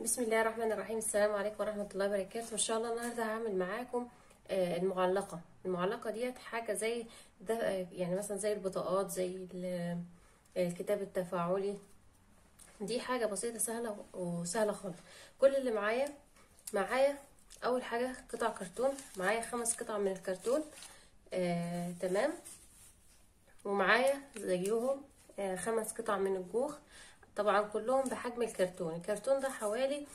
بسم الله الرحمن الرحيم. السلام عليكم ورحمة الله وبركاته. ان شاء الله النهارده هعمل معاكم المعلقة ديت حاجة زي ده، يعني مثلا زي البطاقات، زي الكتاب التفاعلي. دي حاجة بسيطة سهلة وسهلة خالص. كل اللي معايا اول حاجة قطع كرتون. معايا 5 قطع من الكرتون. تمام. ومعايا زيهم 5 قطع من الجوخ، طبعا كلهم بحجم الكرتون. الكرتون ده حوالي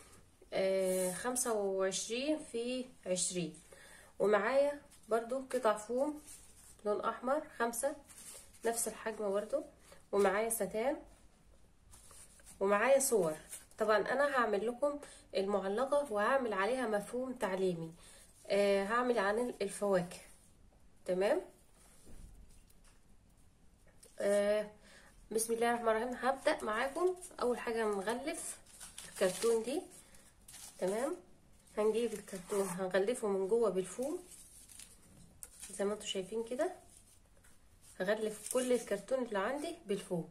25 في 20. ومعايا برضو قطع فوم لون احمر 5 نفس الحجم برضو. ومعايا ستان، ومعايا صور. طبعا انا هعمل لكم المعلقة وهعمل عليها مفهوم تعليمي. هعمل عن الفواكه. تمام. بسم الله الرحمن الرحيم. هبدأ معاكم اول حاجة نغلف الكرتون دي. تمام. هنجيب الكرتون هنغلفه من جوه بالفوم زي ما انتم شايفين كده. هغلف كل الكرتون اللي عندي بالفوم.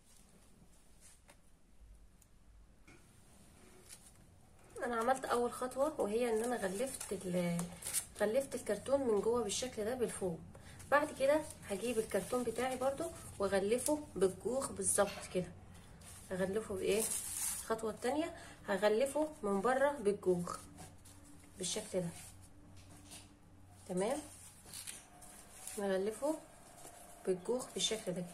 انا عملت اول خطوة وهي ان انا غلفت الكرتون من جوه بالشكل ده بالفوم. بعد كده هجيب الكرتون بتاعي برضو واغلفه بالجوخ بالظبط كده. هغلفه بايه؟ الخطوة التانية هغلفه من بره بالجوخ بالشكل ده. تمام. نغلفه بالجوخ بالشكل ده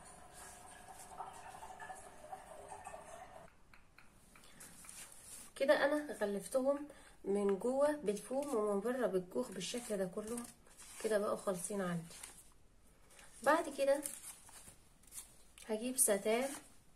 كده. انا غلفتهم من جوه بالفوم ومن بره بالجوخ بالشكل ده كله كده. بقوا خالصين عندي. بعد كده هجيب ستان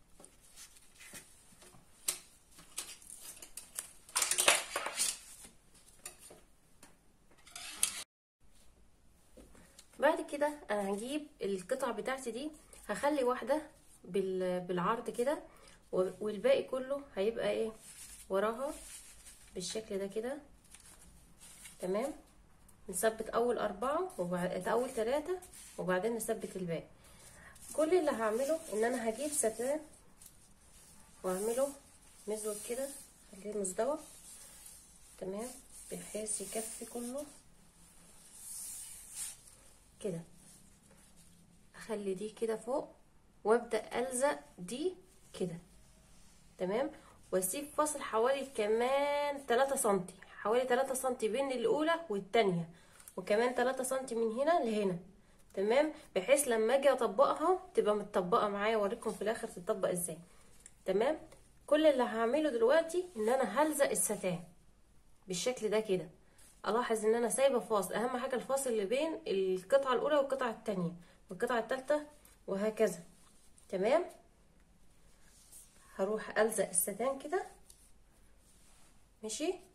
بعد كده انا هجيب القطع بتاعتي دي، هخلي واحدة بالعرض كده والباقي كله هيبقى ايه وراها بالشكل ده كده. تمام. نثبت اول 4 وبعد اول 3 وبعدين نثبت الباقي. كل اللي هعمله ان انا هجيب ستان واعمله مزود كده، خليه مزدوج. تمام. بحيث يكفي كله كده. اخلي دي كده فوق وابدا الزق دي كده. تمام. واسيب فاصل حوالي كمان 3 سنتي، حوالي 3 سنتي بين الاولى والتانية، وكمان 3 سنتي من هنا لهنا. تمام. بحيث لما اجي اطبقها تبقى متطبقه معايا، اوريكم في الاخر تطبق ازاي. تمام. كل اللي هعمله دلوقتي ان انا هلزق الستان بالشكل ده كده. الاحظ ان انا سايبه فاصل، اهم حاجه الفاصل اللي بين القطعه الاولى والقطعه الثانيه والقطعه الثالثه وهكذا. تمام. هروح الزق الستان كده. ماشي.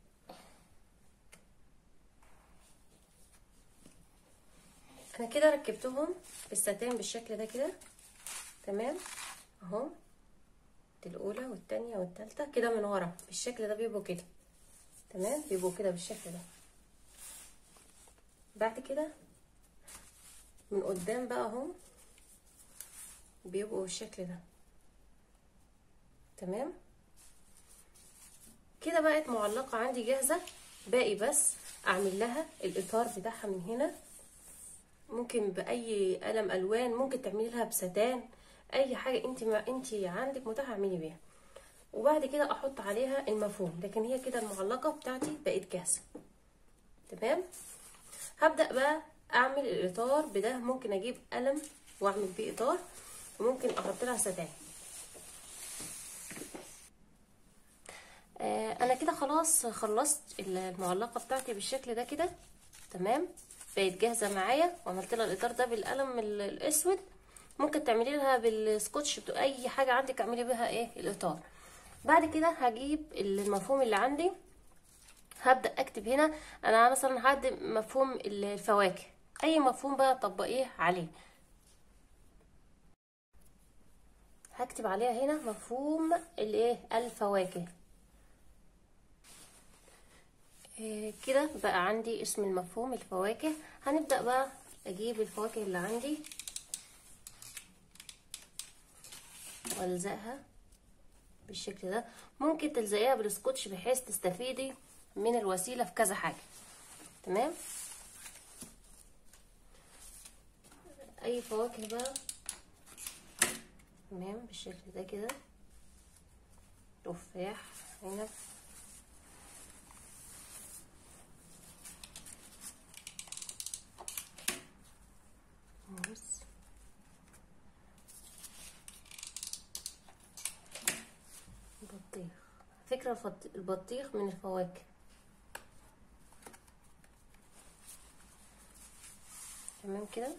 انا كده ركبتهم الستان بالشكل ده كده. تمام. اهو الاولى والثانيه والثالثه كده من ورا بالشكل ده بيبقوا كده. تمام. بيبقوا كده بالشكل ده. بعد كده من قدام بقى اهو بيبقوا بالشكل ده. تمام. كده بقت معلقة عندي جاهزة. باقي بس اعمل لها الاطار بتاعها من هنا. ممكن باي قلم الوان، ممكن تعملي لها بستان، اي حاجة انت عندك متاح اعملي بيها. وبعد كده احط عليها المفهوم. لكن هي كده المعلقة بتاعتي بقت جاهزة. تمام. هبدأ بقى اعمل الاطار بده. ممكن اجيب قلم واعمل بيه اطار، وممكن احط لها ستان. انا كده خلاص خلصت المعلقة بتاعتي بالشكل ده كده. تمام. بقت جاهزة معايا وعملت لها الاطار ده بالقلم الاسود. ممكن تعملي لها بالسكوتش، اي حاجة عندك اعملي بيها ايه الاطار. بعد كده هجيب المفهوم اللي عندي، هبدأ اكتب هنا. انا مثلا هدي مفهوم الفواكه، اي مفهوم بقى طبقيه عليه. هكتب عليها هنا مفهوم الايه الفواكه. كده بقى عندي اسم المفهوم الفواكه. هنبدأ بقى اجيب الفواكه اللي عندي والزقها بالشكل ده. ممكن تلزقيها بالسكوتش بحيث تستفيدي من الوسيله في كذا حاجه. تمام. اي فواكه بقى. تمام بالشكل ده كده، تفاح، عنب، موز، بطيخ. فكرة البطيخ من الفواكه. تمام كده.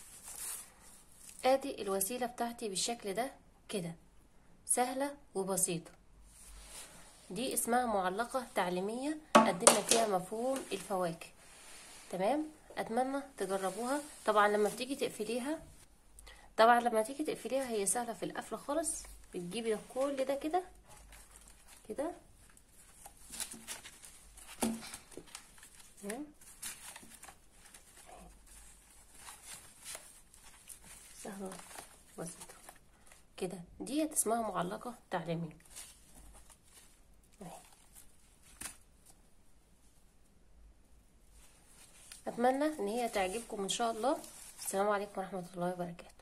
ادي الوسيلة بتاعتي بالشكل ده كده، سهلة وبسيطة. دي اسمها معلقة تعليمية قدمنا فيها مفهوم الفواكه. تمام. اتمنى تجربوها. طبعا لما تيجي تقفليها هي سهلة في القفل خالص. بتجيبي كل ده كده كده. تمام. سهلة بسيطة كده. دي اسمها معلقة تعليمية. اتمنى ان هي تعجبكم ان شاء الله. السلام عليكم ورحمة الله وبركاته.